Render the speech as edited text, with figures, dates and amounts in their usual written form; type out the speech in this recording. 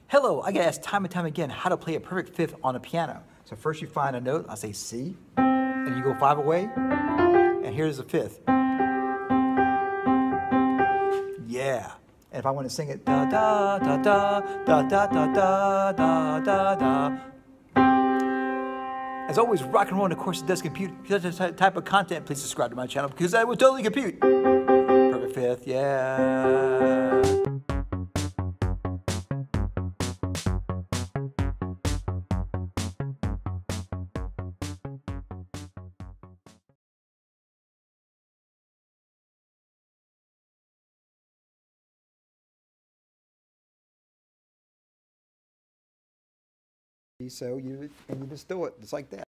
Hello, I get asked time and time again how to play a perfect fifth on a piano. So first you find a note, I'll say C, and you go 5 away, and here's the fifth. Yeah. And if I want to sing it, da da da da da da da da da da da. As always, rock and roll, and of course it does compute. If you like this type of content, please subscribe to my channel because I will totally compute. Perfect fifth, yeah. So you just do it just like that.